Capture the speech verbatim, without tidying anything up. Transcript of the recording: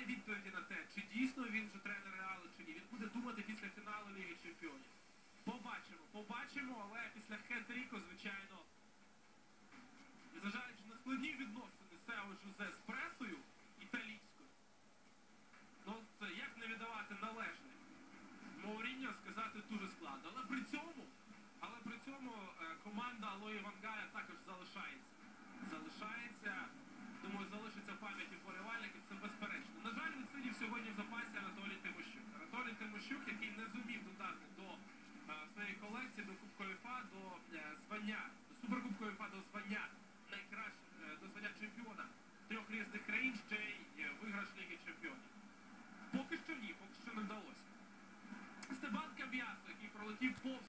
немає відповіді на те, чи дійсно він вже тренер Реалу, чи ні. Він буде думати після фіналу Ліги Чемпіонів. Побачимо, побачимо, але після хет-тріку, звичайно, незважаючи на складні відносини Сео Жозе з пресою італійською, ну, це як не віддавати належне Мауріньо, сказати дуже складно. Але при цьому, але при цьому команда Луї Ван Гааля також залишається. Залишається, думаю, залишиться в пам'яті вболівальників, це безперечно. На жаль, відсидів сьогодні в запасі Анатолій Тимощук. Анатолій Тимощук, який не зумів додати до а, своєї колекції, до Кубку УЄФА, до а, звання, до Суперкубку УЄФА, до звання найкращого, до звання чемпіона трьох різних країн, ще й виграш Ліги Чемпіонів. Поки що ні, поки що не вдалося. Стебан Камбіасо, який пролетів повз